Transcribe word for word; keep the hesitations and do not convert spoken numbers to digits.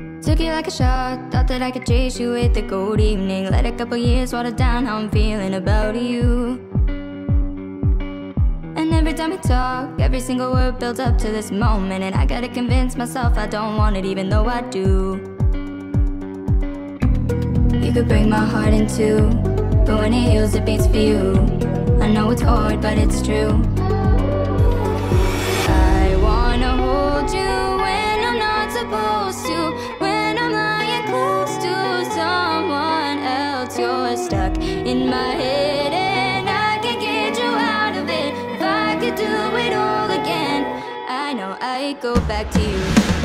Took it like a shot, thought that I could chase you with a cold evening. Let a couple years water down how I'm feeling about you. And every time we talk, every single word builds up to this moment. And I gotta convince myself I don't want it even though I do. You could break my heart in two, but when it heals it beats for you. I know it's hard but it's true. I wanna hold you when I'm not supposed to, when I'm lying close to someone else. You're stuck in my head and I can't get you out of it. If I could do it all again, I know I'd go back to you.